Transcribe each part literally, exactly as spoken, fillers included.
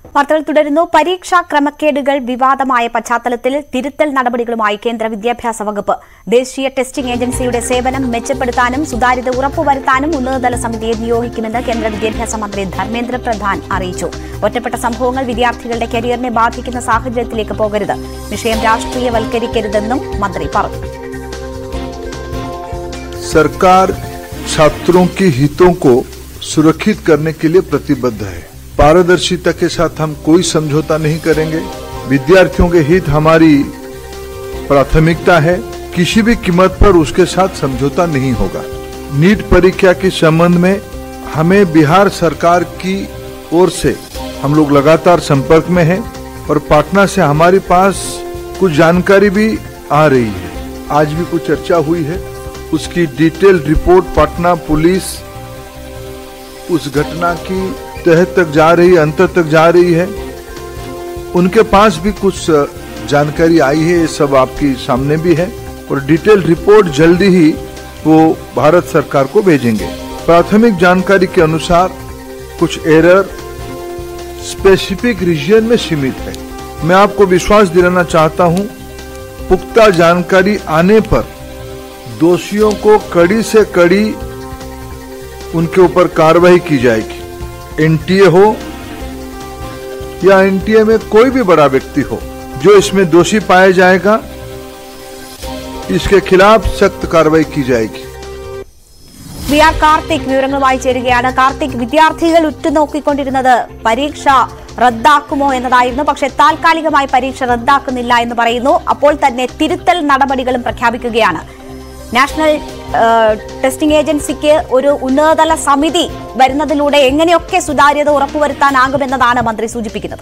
വാർത്തകൾ തുടരുന്നു. പരീക്ഷാ ക്രമക്കേടുകൾ വിവാദമായ പശ്ചാത്തലത്തിൽ തിരുത്തൽ നടപടികളുമായി കേന്ദ്ര വിദ്യാഭ്യാസ വകുപ്പ്. ദേശീയ ടെസ്റ്റിംഗ് ഏജൻസിയുടെ സേവനം മെച്ചപ്പെടുത്താനും സുതാര്യത ഉറപ്പുവരുത്താനും ഉന്നതതല സമിതിയെ നിയോഗിക്കുമെന്ന് കേന്ദ്ര വിദ്യാഭ്യാസ മന്ത്രി ധർമ്മേന്ദ്ര പ്രധാൻ അറിയിച്ചു. ഒറ്റപ്പെട്ട സംഭവങ്ങൾ വിദ്യാർത്ഥികളുടെ കരിയറിനെ ബാധിക്കുന്ന സാഹചര്യത്തിലേക്ക് പോകരുത്. വിഷയം രാഷ്ട്രീയവൽക്കരിക്കരുതെന്നും മന്ത്രി പറഞ്ഞു. സർക്കാർ छात्रों के हितों को सुरक्षित करने के लिए प्रतिबद्ध है। पारदर्शिता के साथ हम कोई समझौता नहीं करेंगे। विद्यार्थियों के हित हमारी प्राथमिकता है। किसी भी कीमत पर उसके साथ समझौता नहीं होगा। नीट परीक्षा के संबंध में हमें बिहार सरकार की ओर से हम लोग लगातार संपर्क में हैं और पटना से हमारे पास कुछ जानकारी भी आ रही है। आज भी कुछ चर्चा हुई है। उसकी डिटेल रिपोर्ट पटना पुलिस उस घटना की तह तक जा रही है, अंत तक जा रही है। उनके पास भी कुछ जानकारी आई है, ये सब आपके सामने भी है और डिटेल रिपोर्ट जल्दी ही वो भारत सरकार को भेजेंगे। प्राथमिक जानकारी के अनुसार कुछ एरर स्पेसिफिक रीजन में सीमित है। मैं आपको विश्वास दिलाना चाहता हूं, पुख्ता जानकारी आने पर दोषियों को कड़ी से कड़ी उनके ऊपर कार्रवाई की जाएगी। एनटीए हो या एनटीए में कोई भी बड़ा व्यक्ति हो, जो इसमें दोषी पाया जाएगा, इसके खिलाफ सख्त कार्रवाई की जाएगी. വി ആർ കാർത്തിക് വിവരങ്ങളുമായി ചേരുകയാണ്. കാർത്തിക്, വിദ്യാർത്ഥികൾ ഉറ്റുനോക്കിക്കൊണ്ടിരുന്നത് പരീക്ഷ റദ്ദാക്കുമോ എന്നതായിരുന്നു. പക്ഷേ താൽക്കാലികമായി പരീക്ഷ റദ്ദാക്കുന്നില്ല എന്ന് പറയുന്നു. അപ്പോൾ തന്നെ തിരുത്തൽ നടപടികളും പ്രഖ്യാപിക്കുകയാണ്. നാഷണൽ ടെസ്റ്റിംഗ് ഏജൻസിക്ക് ഒരു ഉന്നതതല സമിതി വരുന്നതിലൂടെ എങ്ങനെയൊക്കെ സുതാര്യത ഉറപ്പുവരുത്താനാകുമെന്നതാണ് മന്ത്രി സൂചിപ്പിക്കുന്നത്.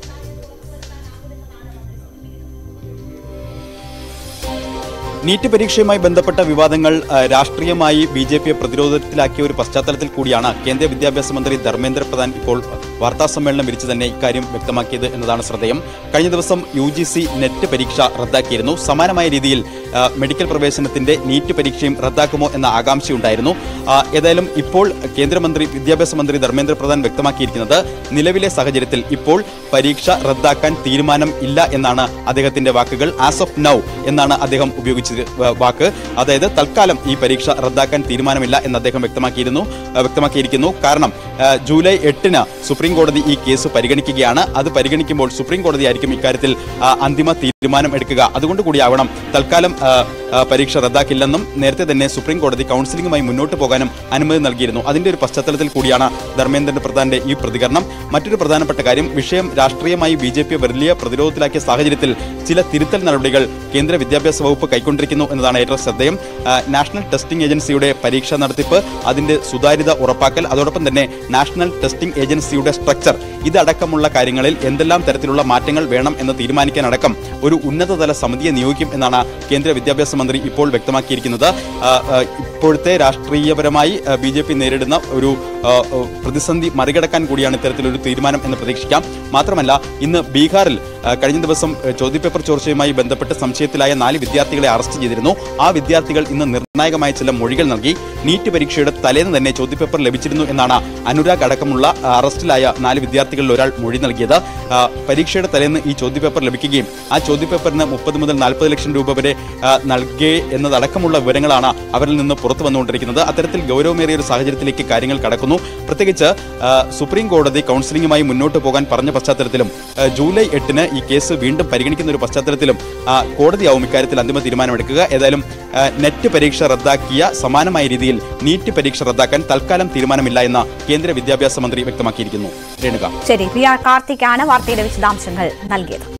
നീറ്റ് പരീക്ഷയുമായി ബന്ധപ്പെട്ട വിവാദങ്ങൾ രാഷ്ട്രീയമായി ബി ജെ പിയെ പ്രതിരോധത്തിലാക്കിയ ഒരു പശ്ചാത്തലത്തിൽ കൂടിയാണ് കേന്ദ്ര വിദ്യാഭ്യാസ മന്ത്രി ധർമ്മേന്ദ്ര പ്രധാൻ ഇപ്പോൾ വാർത്താസമ്മേളനം വിളിച്ച് തന്നെ ഇക്കാര്യം വ്യക്തമാക്കിയത് എന്നതാണ് ശ്രദ്ധേയം. കഴിഞ്ഞ ദിവസം യു ജി സി നെറ്റ് പരീക്ഷ റദ്ദാക്കിയിരുന്നു. സമാനമായ രീതിയിൽ മെഡിക്കൽ പ്രവേശനത്തിന്റെ നീറ്റ് പരീക്ഷയും റദ്ദാക്കുമോ എന്ന ആകാംക്ഷയുണ്ടായിരുന്നു. ഏതായാലും ഇപ്പോൾ കേന്ദ്രമന്ത്രി വിദ്യാഭ്യാസ മന്ത്രി ധർമ്മേന്ദ്ര പ്രധാൻ വ്യക്തമാക്കിയിരിക്കുന്നത് നിലവിലെ സാഹചര്യത്തിൽ ഇപ്പോൾ പരീക്ഷ റദ്ദാക്കാൻ തീരുമാനം ഇല്ല എന്നാണ് അദ്ദേഹത്തിന്റെ വാക്കുകൾ. ആസ് ഓഫ് നൗ എന്നാണ് അദ്ദേഹം ഉപയോഗിച്ചത് വാക്ക്. അതായത് തൽക്കാലം ഈ പരീക്ഷ റദ്ദാക്കാൻ തീരുമാനമില്ല എന്ന് അദ്ദേഹം വ്യക്തമാക്കിയിരുന്നു വ്യക്തമാക്കിയിരിക്കുന്നു കാരണം ജൂലൈ എട്ടിന് സുപ്രീം കോടതി ഈ കേസ് പരിഗണിക്കുകയാണ്. അത് പരിഗണിക്കുമ്പോൾ സുപ്രീം കോടതി ആയിരിക്കും ഇക്കാര്യത്തിൽ അന്തിമ തീരുമാനം എടുക്കുക. അതുകൊണ്ട് കൂടിയാവണം തൽക്കാലം പരീക്ഷ റദ്ദാക്കില്ലെന്നും നേരത്തെ തന്നെ സുപ്രീം കോടതി കൗൺസിലിംഗുമായി മുന്നോട്ട് പോകാനും അനുമതി നൽകിയിരുന്നു. അതിന്റെ ഒരു പശ്ചാത്തലത്തിൽ കൂടിയാണ് ധർമ്മേന്ദ്ര പ്രധാന്റെ ഈ പ്രതികരണം. മറ്റൊരു പ്രധാനപ്പെട്ട കാര്യം, വിഷയം രാഷ്ട്രീയമായി ബി ജെ പി വലിയ പ്രതിരോധത്തിലാക്കിയ സാഹചര്യത്തിൽ ചില തിരുത്തൽ നടപടികൾ കേന്ദ്ര വിദ്യാഭ്യാസ വകുപ്പ് കൈക്കൊണ്ടിരിക്കുന്നു എന്നതാണ് ഏറ്റവും ശ്രദ്ധേയം. നാഷണൽ ടെസ്റ്റിംഗ് ഏജൻസിയുടെ പരീക്ഷാ നടത്തിപ്പ്, അതിന്റെ സുതാര്യത ഉറപ്പാക്കൽ, അതോടൊപ്പം തന്നെ നാഷണൽ ടെസ്റ്റിംഗ് ഏജൻസിയുടെ സ്ട്രക്ചർ, ഇതടക്കമുള്ള കാര്യങ്ങളിൽ എന്തെല്ലാം തരത്തിലുള്ള മാറ്റങ്ങൾ വേണം എന്ന് തീരുമാനിക്കാനടക്കം ഒരു ഉന്നതതല സമിതിയെ നിയോഗിക്കും എന്നാണ് കേന്ദ്ര വിദ്യാഭ്യാസ മന്ത്രി ഇപ്പോൾ വ്യക്തമാക്കിയിരിക്കുന്നത്. ഇപ്പോഴത്തെ രാഷ്ട്രീയപരമായി ബി ജെ പി നേരിടുന്ന ഒരു പ്രതിസന്ധി മറികടക്കാൻ കൂടിയാണ് ഇത്തരത്തിലൊരു തീരുമാനം എന്ന് പ്രതീക്ഷിക്കാം. മാത്രമല്ല, ഇന്ന് ബീഹാറിൽ കഴിഞ്ഞ ദിവസം ചോദ്യപേപ്പർ ചോർച്ചയുമായി ബന്ധപ്പെട്ട് സംശയത്തിലായ നാല് വിദ്യാർത്ഥികളെ അറസ്റ്റ് ചെയ്തിരുന്നു. ആ വിദ്യാർത്ഥികൾ ഇന്ന് നിർണായകമായ ചില മൊഴികൾ നൽകി. നീറ്റ് പരീക്ഷയുടെ തലേന്ന് തന്നെ ചോദ്യപേപ്പർ ലഭിച്ചിരുന്നു എന്നാണ് അനുരാഗ് അടക്കമുള്ള അറസ്റ്റിലായ നാല് വിദ്യാർത്ഥികളിൽ ഒരാൾ മൊഴി നൽകിയത്. പരീക്ഷയുടെ തലേന്ന് ഈ ചോദ്യപേപ്പർ ലഭിക്കുകയും ആ ചോദ്യപേപ്പറിന് മുപ്പത് മുതൽ നാൽപ്പത് ലക്ഷം രൂപ വരെ നൽകേ എന്നതടക്കമുള്ള വിവരങ്ങളാണ് അവരിൽ നിന്ന് പുറത്തു വന്നുകൊണ്ടിരിക്കുന്നത്. അത്തരത്തിൽ ഗൗരവമേറിയ ഒരു സാഹചര്യത്തിലേക്ക് കാര്യങ്ങൾ കടക്കുന്നു. പ്രത്യേകിച്ച് സുപ്രീം കോടതി കൗൺസിലിംഗുമായി മുന്നോട്ട് പോകാൻ പറഞ്ഞ പശ്ചാത്തലത്തിലും ജൂലൈ എട്ടിന് ഈ കേസ് വീണ്ടും പരിഗണിക്കുന്ന ഒരു പശ്ചാത്തലത്തിലും കോടതിയാവും ഇക്കാര്യത്തിൽ അന്തിമ തീരുമാനമെടുക്കുക. ഏതായാലും നെറ്റ് പരീക്ഷ റദ്ദാക്കിയ സമാനമായ രീതിയിൽ നീറ്റ് പരീക്ഷ റദ്ദാക്കാൻ തൽക്കാലം തീരുമാനമില്ല എന്ന് കേന്ദ്ര വിദ്യാഭ്യാസ മന്ത്രി വ്യക്തമാക്കിയിരിക്കുന്നു. രേണുക, ശരി. വി ആർ കാർത്തിക് ആണ് വാർത്തയുടെ വിശദാംശങ്ങൾ നൽകിയത്.